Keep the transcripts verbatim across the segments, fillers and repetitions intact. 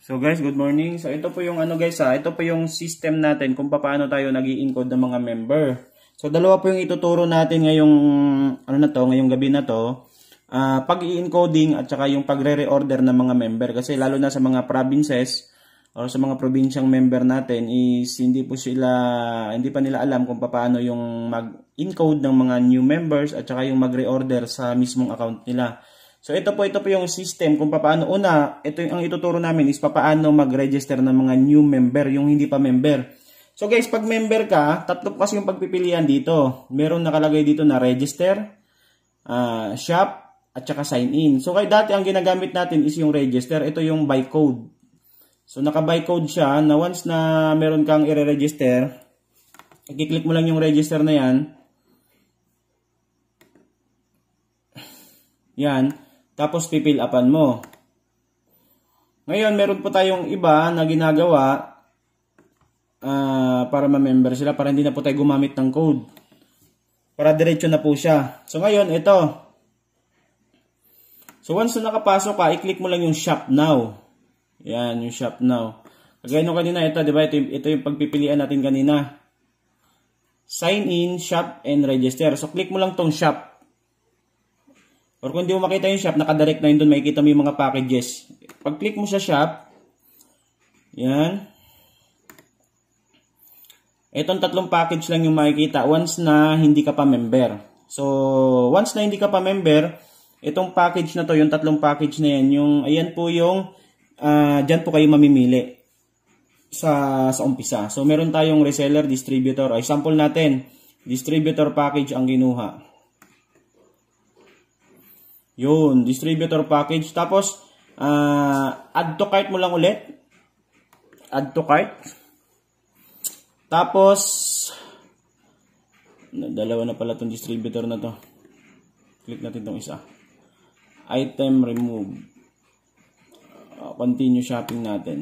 So guys, good morning. So ito po yung ano guys ha, ito po yung system natin kung paano tayo nag-i-encode ng mga member. So dalawa po yung ituturo natin ngayong ano na to, ngayong gabi na to. Uh, pag-i-encoding at saka yung pagre-reorder ng mga member kasi lalo na sa mga provinces o sa mga probinsyang member natin is hindi po sila hindi pa nila alam kung paano yung mag-encode ng mga new members at saka yung mag-reorder sa mismong account nila. So ito po ito po yung system kung paano una, ito yung ang ituturo namin is paano mag-register ng mga new member, yung hindi pa member. So guys, pag member ka, tatlo po kasi yung pagpipilian dito. Meron nakalagay dito na register, uh, shop, at saka sign in. So kaya dati ang ginagamit natin is yung register, ito yung by code. So naka-by code siya na once na meron kang i-register, i-click mo lang yung register na yan. Yan. Tapos pipil upan mo. Ngayon, meron po tayong iba na ginagawa uh, para ma-member sila, para hindi na po tayo gumamit ng code. Para diretso na po siya. So ngayon, ito. So once na nakapasok ka, i-click mo lang yung shop now. Yan, yung shop now. Kagaya nung kanina, ito, di ba? Ito, ito yung pagpipilian natin kanina. Sign in, shop, and register. So click mo lang tong shop. Or kung di mo makita yung shop, nakadirect na yun doon, makikita mo yung mga packages. Pag-click mo sa shop, yan. Itong tatlong package lang yung makikita once na hindi ka pa member. So, once na hindi ka pa member, itong package na to, yung tatlong package na yan, yung, ayan po yung, uh, dyan po kayo mamimili sa, sa umpisa. So, meron tayong reseller, distributor. Ay, sample natin, distributor package ang ginuha. Yun, distributor package. Tapos, uh, add to cart mo lang ulit. Add to cart. Tapos, dalawa na pala itong distributor na to. Click natin itong isa. Item remove. Uh, continue shopping natin.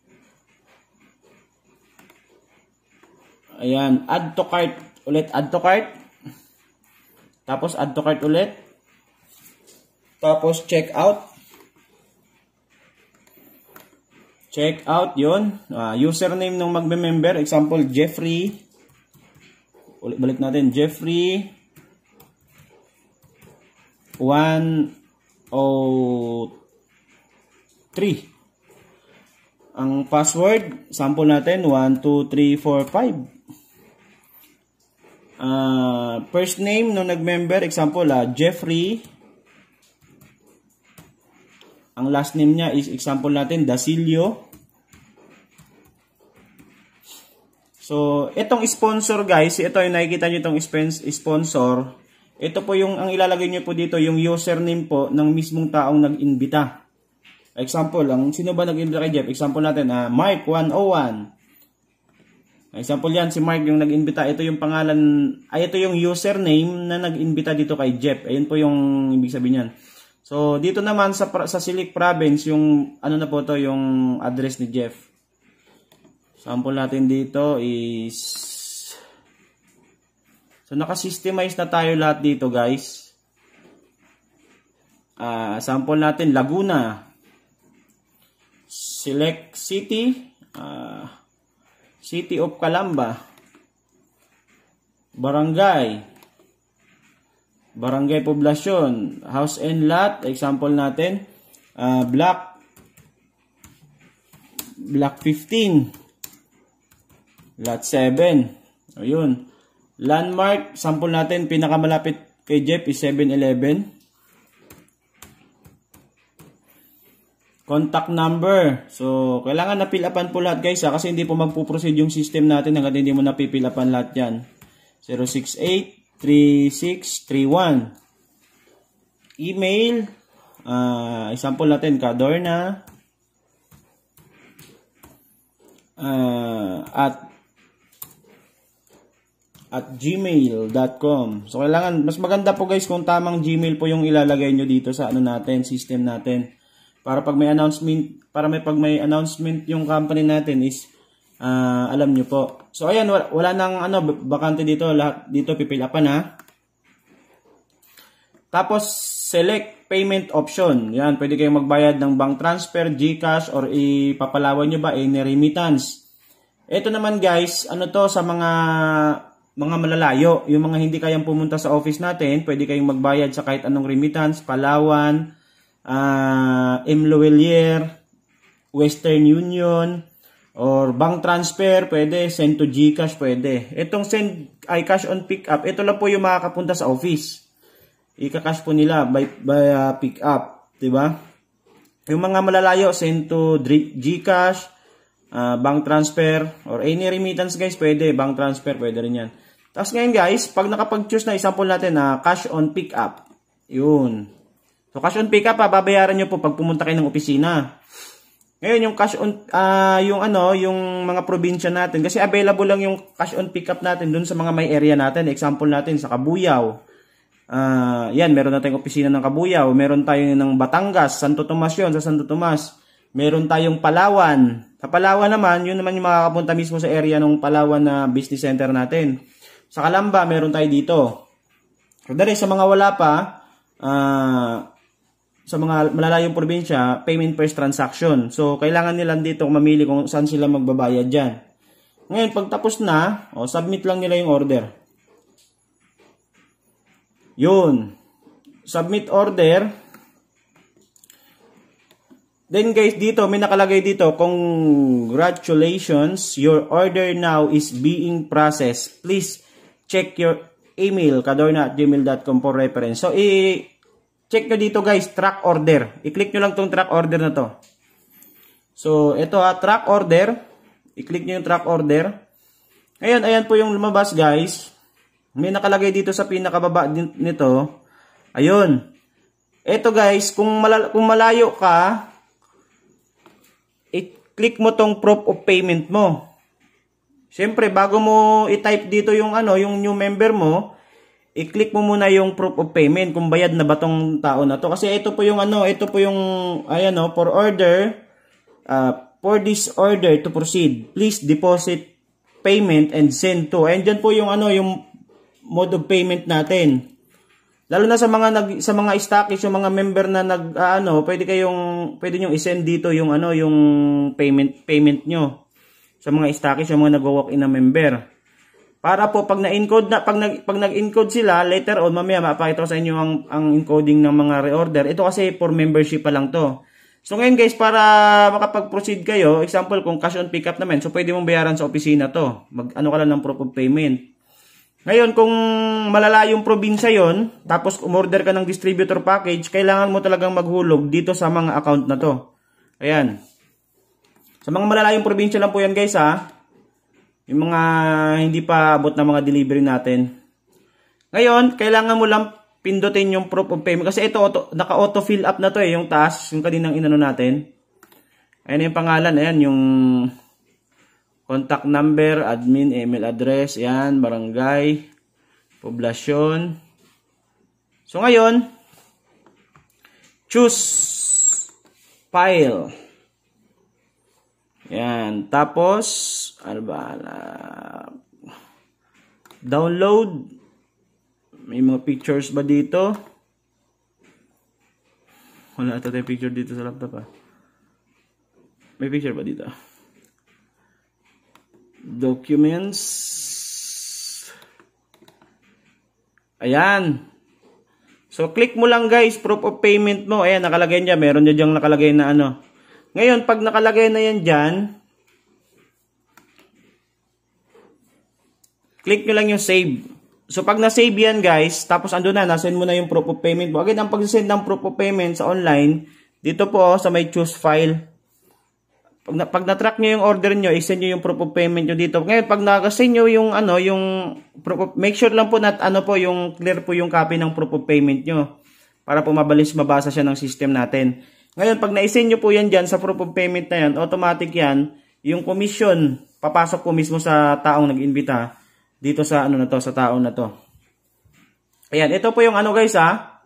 Ayan, add to cart. Ulit, add to cart. Tapos, add to cart ulit. Tapos, check out. Check out, yun. Uh, username ng magme-member. Example, Jeffrey. Ulit, balik natin. Jeffrey. one oh three. Ang password, sample natin, one two three four five. Uh, first name ng nag-member. Example, uh, Jeffrey. Ang last name niya is, example natin, Dasilio. So, itong sponsor guys, ito yung nakikita nyo itong sponsor. Ito po yung, ang ilalagay nyo po dito, yung username po ng mismong taong nag-invita. Example, ang sino ba nag-invita kay Jeff? Example natin, uh, Mark one oh one. Example yan, si Mark yung nag-invita. Ito yung pangalan, ay ito yung username na nag-invita dito kay Jeff. Ayun po yung ibig sabihin yan. So, dito naman sa, sa Silic Province, yung, ano na po to, yung address ni Jeff. Sample natin dito is, so, nakasystemize na tayo lahat dito, guys. Uh, sample natin, Laguna. Select City, uh, City of Calamba. Barangay. Barangay Poblasyon, house and lot, example natin, uh, block, block fifteen, lot seven, ayun, landmark, sample natin, pinakamalapit kay Jeff is seven eleven, contact number, so, kailangan napilapan po lahat guys, ha, kasi hindi po magpuproceed yung system natin hanggang hindi mo napipilapan lahat yan, zero six eight three six three one. Email, uh, example natin, Cadorna uh, at at gmail dot com. So kailangan, mas maganda po guys kung tamang Gmail po yung ilalagay nyo dito sa ano natin, system natin. Para pag may announcement, para may pag may announcement yung company natin is Uh, alam nyo po. So ayan, wala, wala nang ano, bakante dito, lahat dito pipil upan ha. Tapos select payment option. Yan, pwede kayong magbayad ng bank transfer, GCash, or ipapalawan nyo ba any remittance. Ito naman guys, ano to sa mga mga malalayo, yung mga hindi kayang pumunta sa office natin, pwede kayong magbayad sa kahit anong remittance, Palawan, uh, Imloelier, Western Union, or bank transfer, pwede, send to GCash, pwede. Itong send ay cash on pick up, ito lang po yung makakapunta sa office. Ika-cash po nila by, by uh, pick up, diba? Yung mga malalayo, send to GCash, uh, bank transfer, or any remittance guys, pwede. Bank transfer, pwede rin yan. Tapos ngayon guys, pag nakapag-choose na, example natin na uh, cash on pick up. Yun. So cash on pick up, ha, babayaran nyo po pag pumunta kayo ng opisina. Ngayon yung cash on, uh, yung ano, yung mga probinsya natin, kasi available lang yung cash on pick up natin dun sa mga may area natin. Example natin sa Cabuyao. Uh, yan, meron na tayong opisina ng Cabuyao, meron tayong ng Batangas, Santo Tomas yun, sa Santo Tomas. Meron tayong Palawan. Sa Palawan naman, yun naman yung makakapunta mismo sa area ng Palawan na business center natin. Sa Calamba, meron tayo dito. So, dahil sa mga wala pa, uh, sa mga malalayong probinsya, payment first transaction. So, kailangan nila dito mamili kung saan sila magbabayad dyan. Ngayon, pag tapos na, oh, submit lang nila yung order. Yun. Submit order. Then guys, dito, may nakalagay dito, congratulations, your order now is being processed. Please check your email, kadorna at gmail dot com for reference. So, i-check nyo dito guys, track order. I-click nyo lang tong track order na to. So, ito ha, track order. I-click nyo yung track order. Ngayon, ayan po yung lumabas guys. May nakalagay dito sa pinakababa nito. Ayun. Ito guys, kung, malal kung malayo ka, i-click mo tong proof of payment mo. Siyempre, bago mo i-type dito yung ano, yung new member mo, i-click mo muna yung proof of payment kung bayad na ba tong tao na to. Kasi ito po yung ano, ito po yung ayan oh, for order, uh, for this order to proceed, please deposit payment and send to. And dyan po yung ano, yung mode of payment natin. Lalo na sa mga nag sa mga stockists, yung mga member na nag uh, ano, pwede kayong pwede niyo i-send dito yung ano, yung payment payment nyo. Sa mga stockists, yung mga nagwo-walk-in na member. Para po pag na-encode na pag nag pag nag-encode sila, later on mamaya mapakita ko sa inyo ang ang encoding ng mga reorder. Ito kasi for membership pa lang to. So ngayon guys, para makapag-proceed kayo, example kung cash on pickup naman, so pwede mong bayaran sa opisina to. Mag ano ka lang ng proof of payment. Ngayon, kung malalayong probinsya yon, tapos umorder ka ng distributor package, kailangan mo talagang maghulog dito sa mga account na to. Ayan. Sa mga malalayong probinsya lang po yan guys ha. Yung mga hindi pa abot na mga delivery natin. Ngayon, kailangan mo lang pindutin yung proof of payment. Kasi ito, naka-auto fill up na to eh, yung task, yung kaninang inano natin. Ayan yung pangalan, ayan yung contact number, admin, email address, yan, barangay, poblasyon. So ngayon, choose file. Yan, tapos, ano ba, download. May mga pictures ba dito? Wala ata tayong picture dito sa laptop ah. May picture ba dito? Documents. Ayan. So, click mo lang guys, proof of payment mo. Ayan, nakalagay niya. Meron niya diyang nakalagay na ano. Ngayon, pag nakalagay na yan dyan, click nyo lang yung save. So, pag na-save yan guys, tapos ando na, nasend mo na yung proof of payment mo. Again, ang pag-send ng proof of payment sa online, dito po sa may choose file. Pag, na, pag na-track nyo yung order nyo, i-send nyo yung proof of payment nyo dito. Ngayon, pag nag-send nyo yung, ano, yung proof of, make sure lang po na, ano po, yung clear po yung copy ng proof of payment nyo. Para po mabilis mabasa siya ng system natin. Ngayon, pag na-send nyo po yan dyan sa proof of payment na yan, automatic yan, yung commission, papasok po mismo sa taong nag-invita dito sa, ano na to, sa taong na to. Ayan, ito po yung ano guys ha.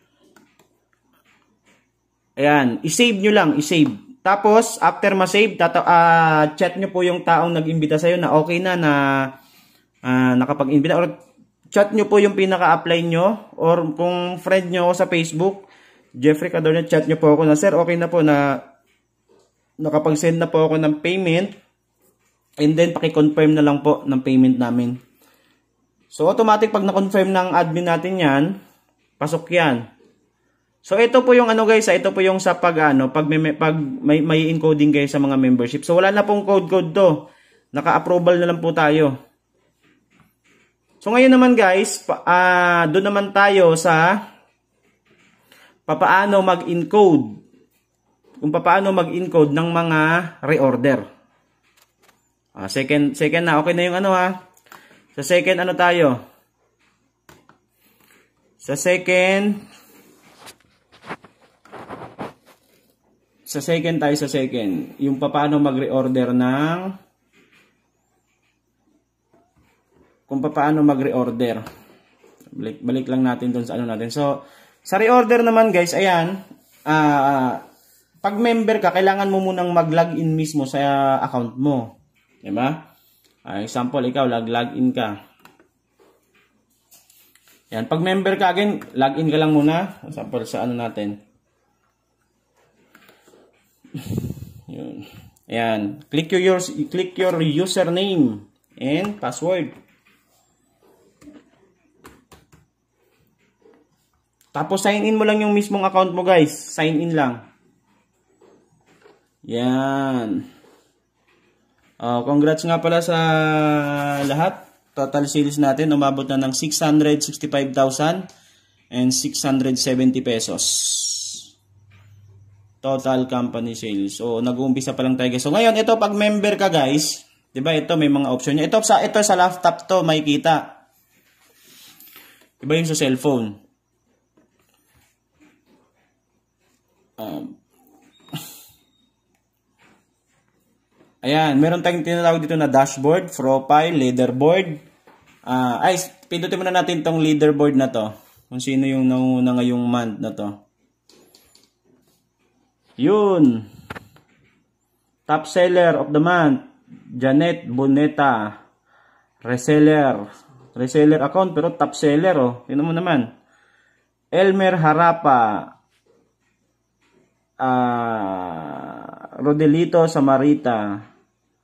Ayan, i-save nyo lang, i-save. Tapos, after ma-save, uh, chat nyo po yung taong nag-imbita sa'yo na okay na na uh, nakapag-imbita. Or chat nyo po yung pinaka-apply nyo, or kung friend nyo ako sa Facebook, Jeffrey Cadorna, chat nyo po ako na, sir, okay na po na nakapag-send na po ako ng payment, and then paki-confirm na lang po ng payment namin. So, automatic pag na-confirm ng admin natin yan, pasok yan. So, ito po yung ano guys, ito po yung sa pag, ano, pag, may, pag may, may encoding guys sa mga membership. So, wala na pong code-code to. Naka-approval na lang po tayo. So, ngayon naman guys, uh, doon naman tayo sa papaano mag-encode. Kung papaano mag-encode ng mga reorder. Uh, second, second na, okay na yung ano ha. Sa second, ano tayo? Sa second, sa second tayo sa second. Yung paano mag-reorder ng, kung paano mag-reorder. Balik, balik lang natin dun sa ano natin. So, sa reorder naman guys, ayan, uh, pag member ka, kailangan mo munang mag-login mismo sa account mo. Diba? Uh, example, ikaw, lag-login ka. Yan, pag member ka again, login ka lang muna. Example, sa ano natin. Yun. Ayan, click your, click your username and password. Tapos, sign in mo lang yung mismong account mo, guys. Sign in lang. Yan. Uh, congrats nga pala sa lahat. Total sales natin umabot na ng six hundred sixty-five thousand six hundred seventy pesos. Total company sales. So nag-uumpisa pa lang tayo guys. So ngayon ito pag member ka guys, 'di ba? Ito may mga option niya. Ito sa ito sa laptop to makikita. Iba yung sa cellphone. Um Ayan, meron tayong tinatawag dito na dashboard, profile, leaderboard. Uh, ay, pindutin muna natin tong leaderboard na to. Kung sino yung nanguna ngayong month na to. Yun. Top seller of the month. Janet Boneta. Reseller. Reseller account pero top seller oh. Tingnan mo naman. Elmer Harapa. Ah... Uh, Rodelito Samarita.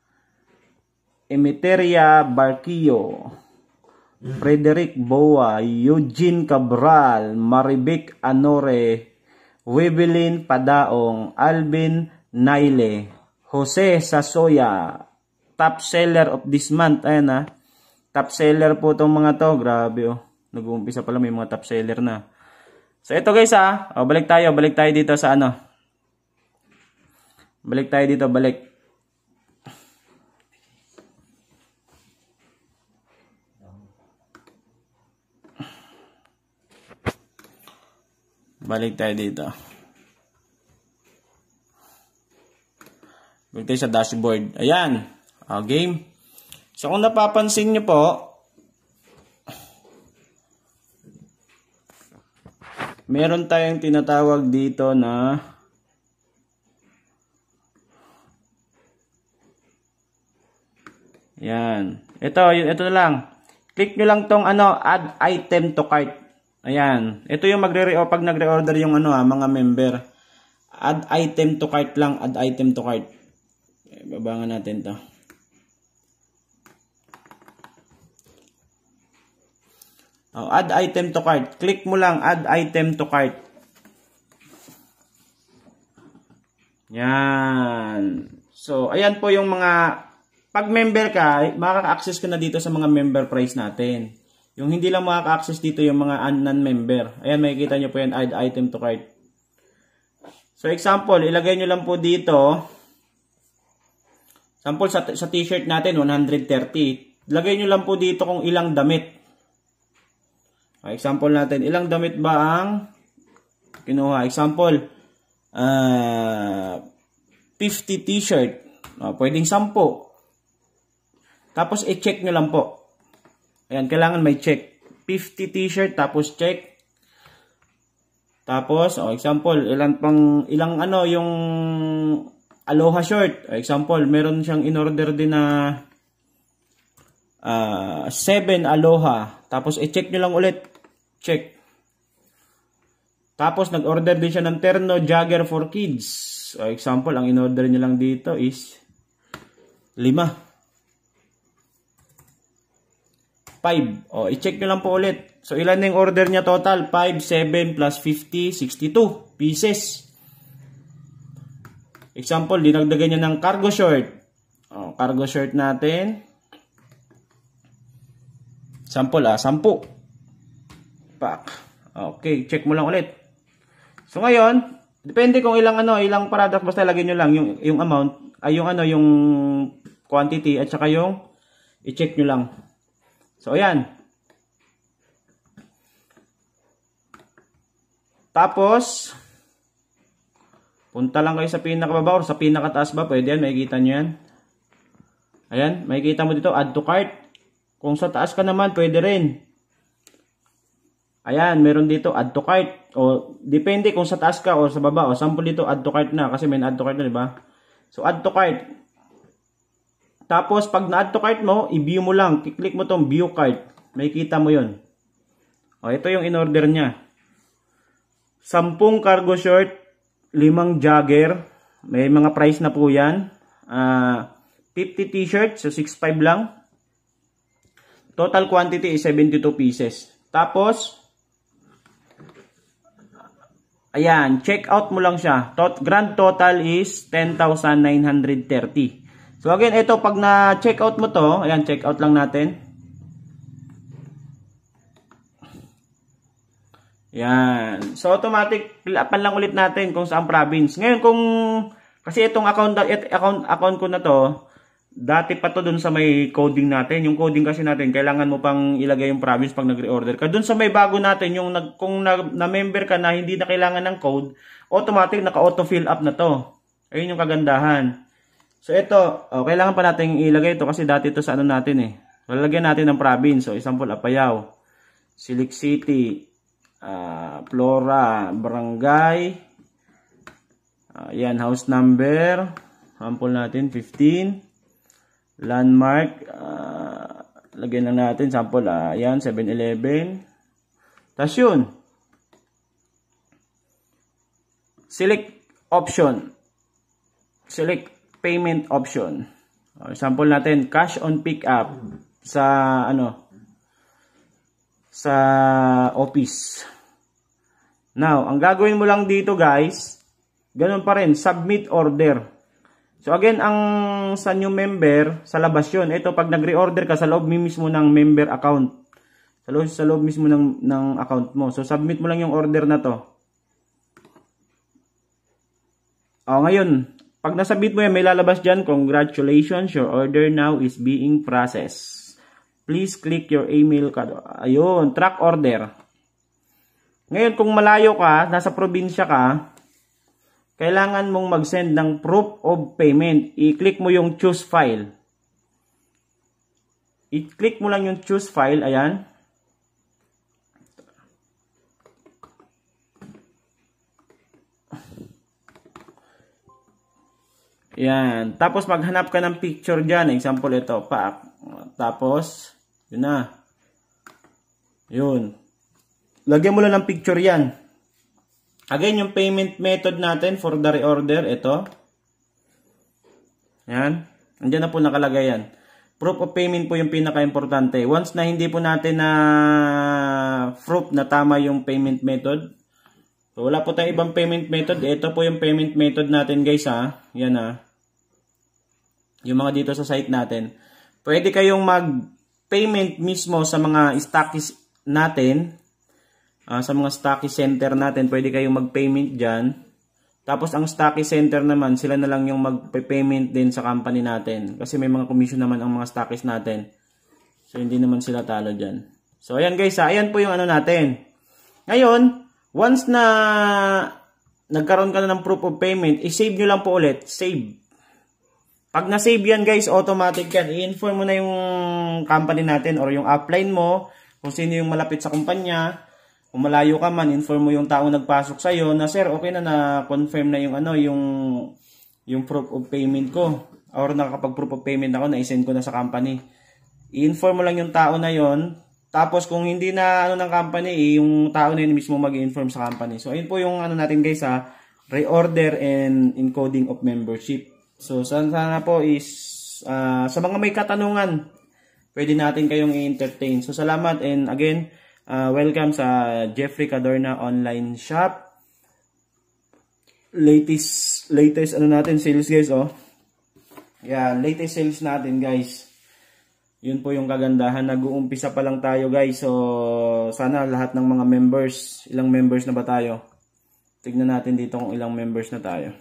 Emeteria Barquillo, Frederick Boa, Eugene Cabral, Maribek Anore, Webelin Padaong, Alvin Naile, Jose Sasoya, top seller of this month. Ayan ha, top seller po itong mga to. Grabe oh, nag-uumpisa pala may mga top seller na. So ito guys ha, o, balik tayo, balik tayo dito sa ano. Balik tayo dito, balik. Balik tayo dito. Balik tayo sa dashboard. Ayan. Uh, game. So, kung napapansin nyo po, meron tayong tinatawag dito na ayan. Ito, ito na lang. Click nyo lang tong ano, add item to cart. Ayan. Ito yung magre o pag nagre-order yung ano ha, mga member. Add item to cart lang, add item to cart. Okay, babangan natin to. Oh, add item to cart. Click mo lang, add item to cart. Yan. So, ayan po yung mga pag member ka, makaka-access ka na dito sa mga member price natin. Yung hindi lang makaka-access dito yung mga non-member. Ayan, makikita nyo po yan, add item to cart. So, example, ilagay nyo lang po dito. Sample, sa, sa t-shirt natin, one hundred thirty. Ilagay nyo lang po dito kung ilang damit. Example natin, ilang damit ba ang kinuha? Example, uh, fifty t-shirt. Uh, pwedeng ten. Tapos, i-check nyo lang po. Ayan, kailangan may check. fifty t-shirt, tapos check. Tapos, oh, example, ilang pang, ilang ano, yung Aloha shirt. Oh, example, meron siyang in-order din na uh, seven aloha. Tapos i-check nyo lang ulit. Check. Tapos nag-order din siya ng terno jogger for kids. So, example, ang in-order nyo lang dito is lima. five. O, i-check nyo lang po ulit. So, ilan na yung order niya total? five, seven plus fifty, sixty-two pieces. Example, dinagdagan niya ng cargo short. O, cargo short natin. Sample ah, sampu. Pak. Okay, check mo lang ulit. So, ngayon, depende kung ilang ano, ilang product, basta lagyan nyo lang yung, yung amount, ay yung ano, yung quantity, at saka yung i-check nyo lang. So, ayan. Tapos, punta lang kayo sa pinakababa or sa pinakataas ba, pwede yan, makikita nyo yan. Ayan, makikita mo dito, add to cart. Kung sa taas ka naman, pwede rin. Ayan, meron dito, add to cart. O, depende kung sa taas ka o sa baba. O, sample dito, add to cart na, kasi may add to cart na, diba? So, add to cart. Tapos, pag na-add to cart mo, i-view mo lang. Kiklik mo tong view cart. Makikita mo yon. O, ito yung in-order niya. Sampung cargo short, limang jogger. May mga price na po yan. Uh, fifty t-shirts, so six five lang. Total quantity is seventy-two pieces. Tapos, ayan, check out mo lang siya. Tot grand total is ten thousand nine hundred thirty. So again, ito pag na-check out mo to, ayan, check out lang natin. Yan. So automatic, pilapan lang ulit natin kung saan province. Ngayon kung, kasi itong account, account, account ko na to, dati pa to dun sa may coding natin. Yung coding kasi natin, kailangan mo pang ilagay yung province pag nag-reorder ka. Dun sa may bago natin, yung nag, kung na-member na ka na hindi na kailangan ng code, automatic naka-auto fill up na to. Ayun yung kagandahan. So ito, oh, kailangan pa natin ilagay ito kasi dati ito sa ano natin eh. Lalagyan natin ng province. So example, Apayao, Silik City, uh, Flora, Barangay, uh, yan, house number, sample natin, fifteen, landmark, uh, lagyan lang natin, sample, uh, yan, seven eleven, tas yun, select option, select payment option. Uh, sample natin, cash on pick up sa ano sa office. Now, ang gagawin mo lang dito, guys, ganun pa rin, submit order. So again, ang sa new member, sa labas yun. Ito pag nagre-order ka sa loob mismo ng member account. Sa loob, sa loob mismo ng ng account mo. So submit mo lang yung order na to. Oh, ngayon, pag nasabit mo yan, may lalabas dyan, congratulations, your order now is being processed. Please click your email card. Ayun, track order. Ngayon, kung malayo ka, nasa probinsya ka, kailangan mong mag-send ng proof of payment. I-click mo yung choose file. I-click mo lang yung choose file, ayan. Yan. Tapos maghanap ka ng picture dyan. Example ito. Pa. Tapos, yun na. Yun. Lagyan mo lang ng picture yan. Again, yung payment method natin for the reorder. Ito. Yan. Andiyan na po nakalagay yan. Proof of payment po yung pinaka-importante. Once na hindi po natin na proof na tama yung payment method. So, wala po tayong ibang payment method. Ito po yung payment method natin, guys, ha. Yan, ha. Yung mga dito sa site natin. Pwede kayong mag-payment mismo sa mga Stockies natin. Uh, sa mga Stockies center natin, pwede kayong mag-payment dyan. Tapos ang Stockies center naman, sila na lang yung mag-payment din sa company natin. Kasi may mga commission naman ang mga Stockies natin. So, hindi naman sila talo dyan. So, ayan guys, ha. Ayan po yung ano natin. Ngayon, once na nagkaroon ka na ng proof of payment, i-save nyo lang po ulit. Save. Pag na-save yan guys, automatic yan. I-inform mo na yung company natin or yung upline mo, kung sino yung malapit sa kumpanya. Kung malayo ka man, inform mo yung taong nagpasok sa'yo na, sir, okay na na-confirm na yung ano, yung, yung proof of payment ko. Or nakakapag-proof of payment ako, na-send ko na sa company. I-inform mo lang yung tao na yon. Tapos kung hindi na ano ng company, eh, yung tao na yun mismo mag-inform sa company. So ayun po yung ano natin guys ha, reorder and encoding of membership. So sana, sana po is uh, sa mga may katanungan, pwede natin kayong i-entertain. So salamat, and again, uh, welcome sa Jeffrey Cadorna online shop. Latest latest ano natin sales guys, oh. Yeah, latest sales natin guys. Yun po yung kagandahan, nag-uumpisa pa lang tayo guys. So sana lahat ng mga members, ilang members na ba tayo? Tignan natin dito kung ilang members na tayo.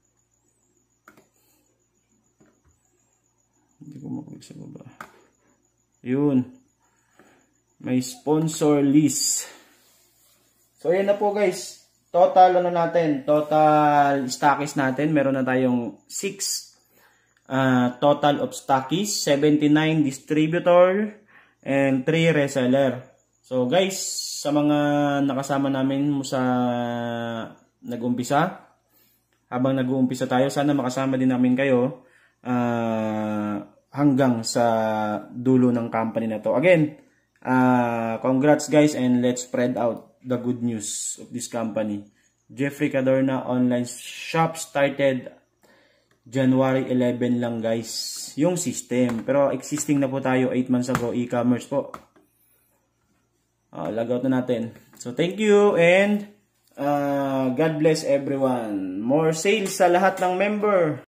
Hindi ko makuha sa baba. Yun. May sponsor list. So ayan na po guys. Total ano natin, total Stockies natin, meron na tayong six uh, total of Stockies, seventy-nine Distributor, and three Reseller. So guys, sa mga nakasama namin sa nag-umpisa, habang nag-uumpisa tayo, sana makasama din namin kayo uh, hanggang sa dulo ng company na to. Again, uh, congrats guys, and let's spread out the good news of this company. Jeffrey Cadorna online shop started January eleventh lang guys yung system, pero existing na po tayo eight months ago, e-commerce po. Uh, logout na natin. So thank you, and uh, God bless everyone. More sales sa lahat ng member.